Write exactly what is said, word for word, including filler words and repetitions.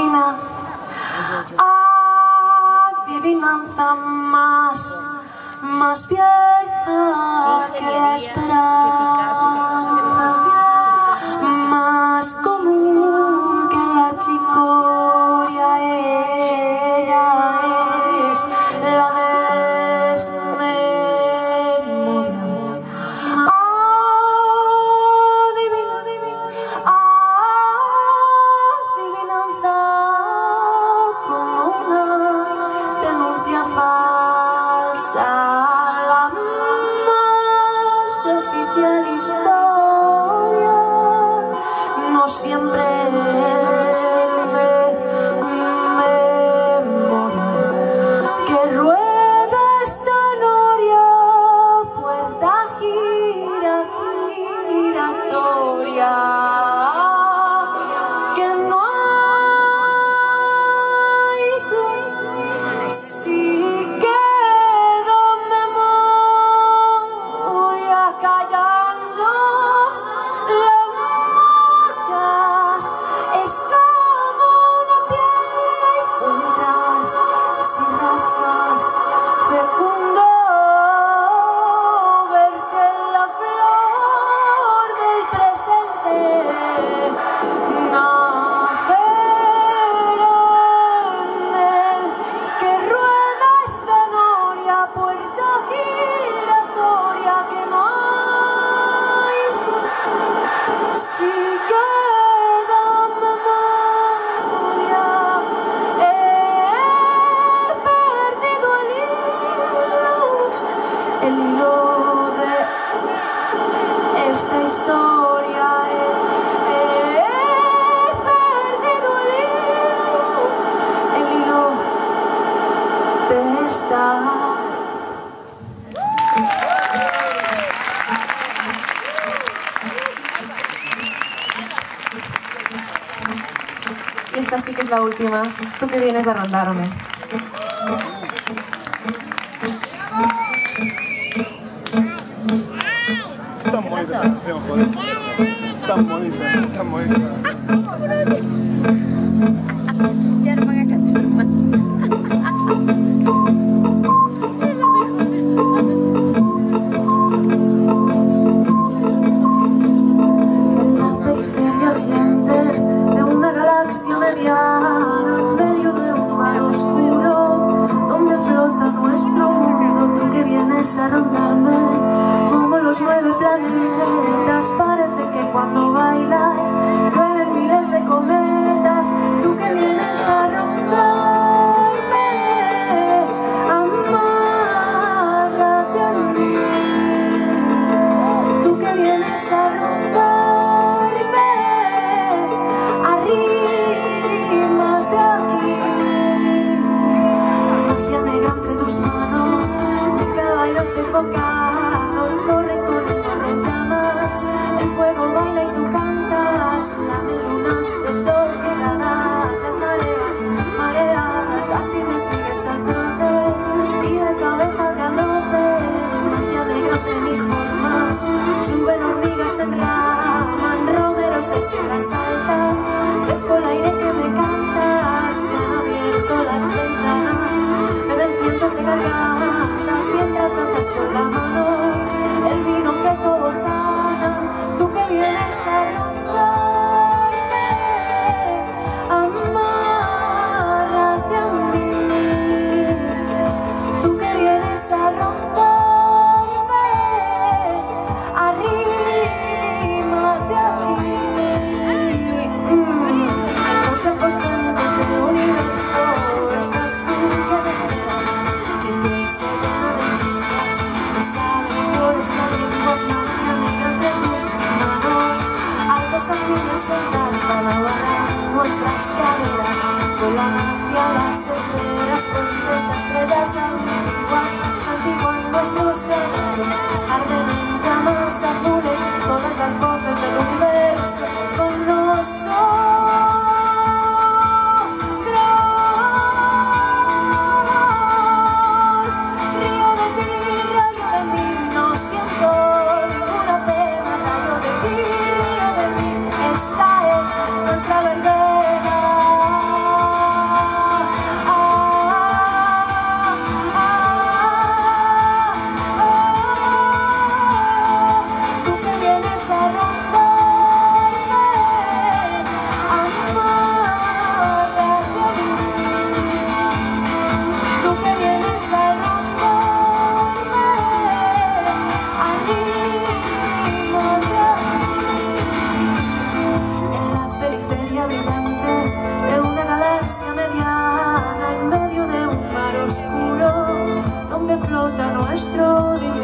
adivina, adivinanza más, más vieja que la esperanza, más común que la chicoria, ella es la desmemoria. Adivina, adivinanza como una denuncia falsa, la más oficial historia, no siempre memoria, que rueda esta noria, puerta gira, giratoria, que no hay, si queda memoria callando las motas, es como una piel la encuentras si rascas fecundo, verge la flor del presente, nacer en él, que rueda esta noria, puerta giratoria, que no hay, si queda memoria, he perdido el hilo, el hilo de esta historia, he, he perdido el hilo, el hilo de esta. Y esta sí que es la última. Tú que vienes a rondarme. Tan bonita esa canción, joder. Tan bonita, tan bonita. Ya no van a cantar más. En la periferia brillante de una galaxia mediana, en medio de un mar oscuro, donde flota nuestro mundo, tú que vienes a rondarme como los nueve planetas, parece que cuando bailas llueven miles de cometas, tú que vienes a rondarme, amárrate a mí, tú que vienes a rondarme, arrímate aquí, magia negra entre tus manos, de caballos desbocados corren con el morro en llamas, el fuego baila y tú cantas, lamen lunas desorbitadas, las mareas mareadas, así me sigues al trote y de cabeza al galope, magia negra entre mis formas, suben hormigas en raman, romeros de sierras altas, fresco el aire que me canta, se han abierto las ventanas, beben cientos de gargantas mientras haces con la mano el vino que todo sana, tú que vienes a rondarme, amárrate a mí, tú que vienes a rondarme, arrímate aquí, mm. En los aposentos del universo estás tú que me esperas, mi piel se llena de chispas, me salen flores y alientos, magia negra entre tus manos, altos jardines en barran nuestras caderas, vuelan hacia las esferas, fuentes de estrellas antiguas, santiguan nuestros guerreros, arden en llamas azules, todas las voces del universo con nosotros. Río de ti, rayo de mí, no siento ninguna pena, rayo de ti, río de mí, esta es nuestra verbena. galaxia mediana en medio de un mar oscuro donde flota nuestro diminuto